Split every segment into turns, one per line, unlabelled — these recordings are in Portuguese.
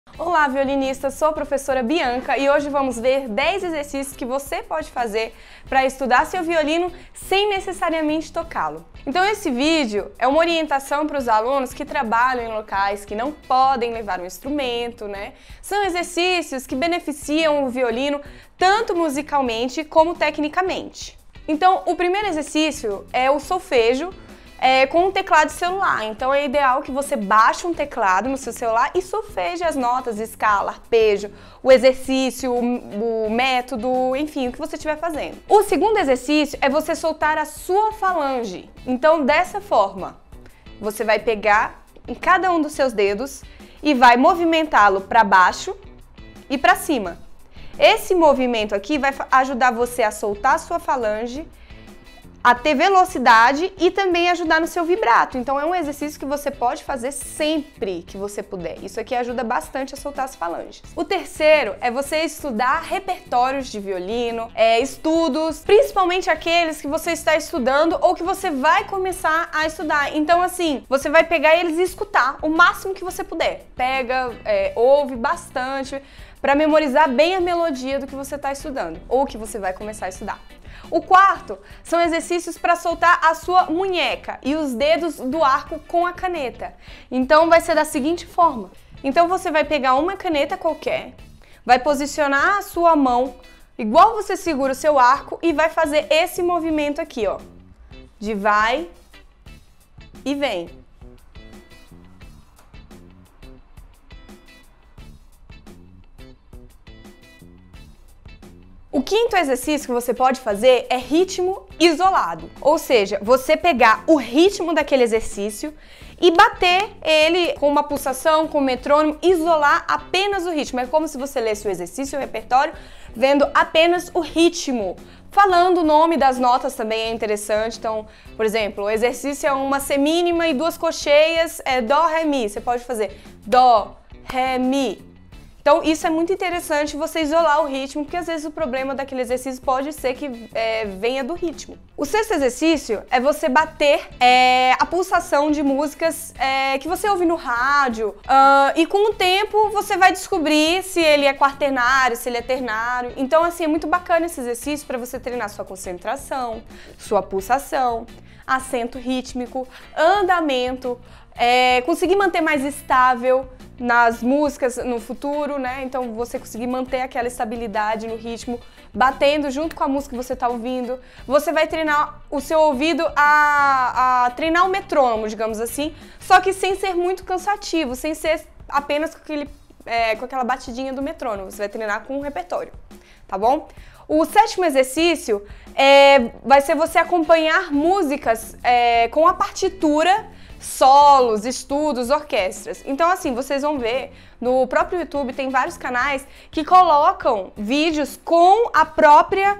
Olá, violinistas! Sou a professora Bianca e hoje vamos ver 10 exercícios que você pode fazer para estudar seu violino sem necessariamente tocá-lo. Então esse vídeo é uma orientação para os alunos que trabalham em locais que não podem levar um instrumento, né? São exercícios que beneficiam o violino tanto musicalmente como tecnicamente. Então o primeiro exercício é o solfejo, com um teclado celular. Então é ideal que você baixe um teclado no seu celular e solfeje as notas, escala, arpejo, o exercício, o método, enfim, o que você estiver fazendo. O segundo exercício é você soltar a sua falange. Então dessa forma, você vai pegar em cada um dos seus dedos e vai movimentá-lo para baixo e para cima. Esse movimento aqui vai ajudar você a soltar a sua falange, a ter velocidade e também ajudar no seu vibrato. Então é um exercício que você pode fazer sempre que você puder. Isso aqui ajuda bastante a soltar as falanges. O terceiro é você estudar repertórios de violino, estudos, principalmente aqueles que você está estudando ou que você vai começar a estudar. Então assim, você vai pegar eles e escutar o máximo que você puder. Pega, ouve bastante para memorizar bem a melodia do que você está estudando ou que você vai começar a estudar. O quarto são exercícios para soltar a sua munheca e os dedos do arco com a caneta. Então vai ser da seguinte forma. Então você vai pegar uma caneta qualquer, vai posicionar a sua mão igual você segura o seu arco e vai fazer esse movimento aqui, ó, de vai e vem. O quinto exercício que você pode fazer é ritmo isolado, ou seja, você pegar o ritmo daquele exercício e bater ele com uma pulsação, com um metrônomo, isolar apenas o ritmo. É como se você lesse o exercício, o repertório, vendo apenas o ritmo. Falando o nome das notas também é interessante. Então, por exemplo, o exercício é uma semínima e duas cocheias, dó, ré, mi. Você pode fazer dó, ré, mi. Então isso é muito interessante você isolar o ritmo, porque às vezes o problema daquele exercício pode ser que venha do ritmo. O sexto exercício é você bater a pulsação de músicas que você ouve no rádio e com o tempo você vai descobrir se ele é quaternário, se ele é ternário. Então assim, é muito bacana esse exercício para você treinar sua concentração, sua pulsação, acento rítmico, andamento, conseguir manter mais estável nas músicas no futuro, né? Então você conseguir manter aquela estabilidade no ritmo, batendo junto com a música que você está ouvindo. Você vai treinar o seu ouvido a treinar o metrônomo, digamos assim, só que sem ser muito cansativo, sem ser apenas com aquela batidinha do metrônomo. Você vai treinar com um repertório, tá bom? O sétimo exercício vai ser você acompanhar músicas com a partitura, solos, estudos, orquestras. Então assim, vocês vão ver, no próprio YouTube tem vários canais que colocam vídeos com a própria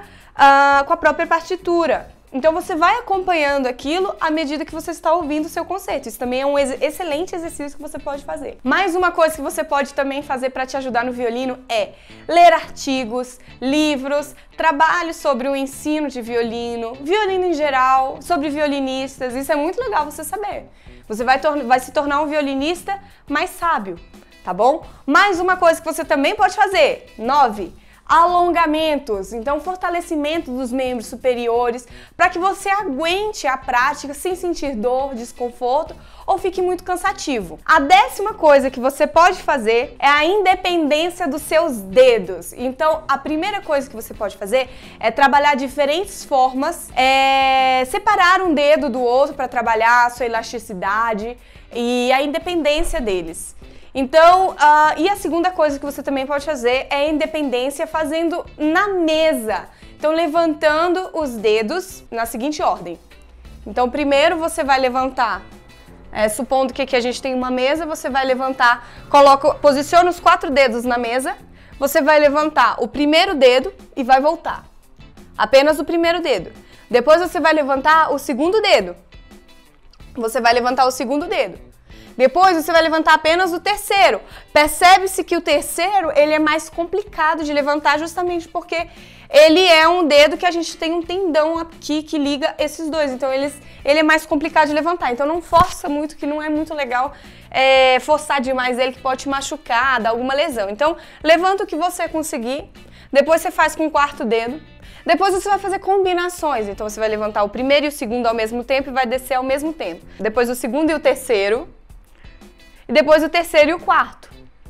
partitura. Então você vai acompanhando aquilo à medida que você está ouvindo o seu concerto. Isso também é um excelente exercício que você pode fazer. Mais uma coisa que você pode também fazer para te ajudar no violino é ler artigos, livros, trabalhos sobre o ensino de violino em geral, sobre violinistas. Isso é muito legal você saber. Você vai se tornar um violinista mais sábio, tá bom? Mais uma coisa que você também pode fazer. 9. Alongamentos, então fortalecimento dos membros superiores para que você aguente a prática sem sentir dor, desconforto ou fique muito cansativo. A 10ª coisa que você pode fazer é a independência dos seus dedos. Então a primeira coisa que você pode fazer é trabalhar diferentes formas, separar um dedo do outro para trabalhar a sua elasticidade e a independência deles. Então, e a segunda coisa que você também pode fazer é a independência fazendo na mesa. Então, levantando os dedos na seguinte ordem. Então, primeiro você vai levantar, supondo que aqui a gente tem uma mesa, você vai levantar, posiciona os 4 dedos na mesa, você vai levantar o primeiro dedo e vai voltar. Apenas o primeiro dedo. Depois você vai levantar o segundo dedo. Você vai levantar o segundo dedo. Depois você vai levantar apenas o terceiro. Percebe-se que o terceiro, ele é mais complicado de levantar justamente porque ele é um dedo que a gente tem um tendão aqui que liga esses dois. Então ele é mais complicado de levantar. Então não força muito, que não é muito legal forçar demais ele, que pode te machucar, dar alguma lesão. Então levanta o que você conseguir. Depois você faz com o quarto dedo. Depois você vai fazer combinações. Então você vai levantar o primeiro e o segundo ao mesmo tempo e vai descer ao mesmo tempo. Depois o segundo e o terceiro. E depois o terceiro e o quarto.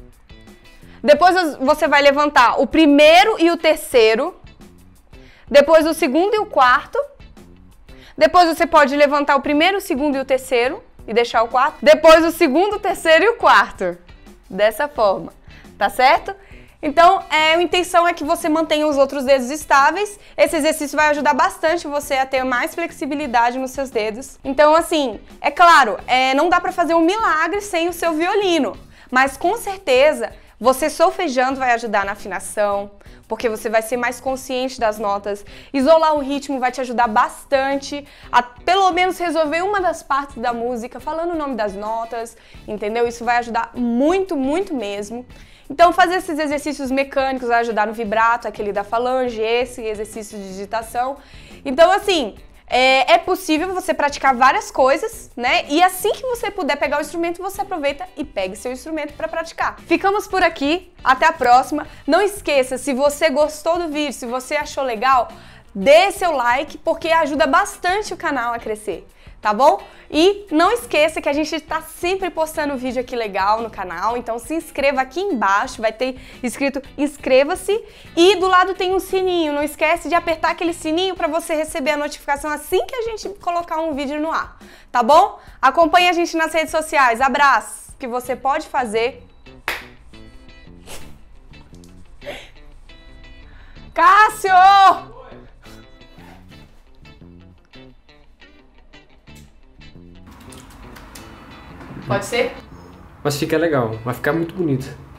Depois você vai levantar o primeiro e o terceiro. Depois o segundo e o quarto. Depois você pode levantar o primeiro, o segundo e o terceiro e deixar o quarto. Depois o segundo, o terceiro e o quarto. Dessa forma, tá certo? Então, a intenção é que você mantenha os outros dedos estáveis. Esse exercício vai ajudar bastante você a ter mais flexibilidade nos seus dedos. Então, assim, é claro, não dá pra fazer um milagre sem o seu violino. Mas, com certeza, você solfejando vai ajudar na afinação, porque você vai ser mais consciente das notas. Isolar o ritmo vai te ajudar bastante a, pelo menos, resolver uma das partes da música, falando o nome das notas, entendeu? Isso vai ajudar muito, muito mesmo. Então, fazer esses exercícios mecânicos vai ajudar no vibrato, aquele da falange, esse exercício de digitação. Então, assim, é possível você praticar várias coisas, né? E assim que você puder pegar o instrumento, você aproveita e pegue seu instrumento para praticar. Ficamos por aqui, até a próxima. Não esqueça, se você gostou do vídeo, se você achou legal, dê seu like, porque ajuda bastante o canal a crescer. Tá bom? E não esqueça que a gente está sempre postando vídeo aqui legal no canal, então se inscreva aqui embaixo, vai ter escrito inscreva-se e do lado tem um sininho, não esquece de apertar aquele sininho para você receber a notificação assim que a gente colocar um vídeo no ar, tá bom? Acompanhe a gente nas redes sociais, abraço, que você pode fazer. Cássio! Pode ser?
Mas fica legal, vai ficar muito bonito.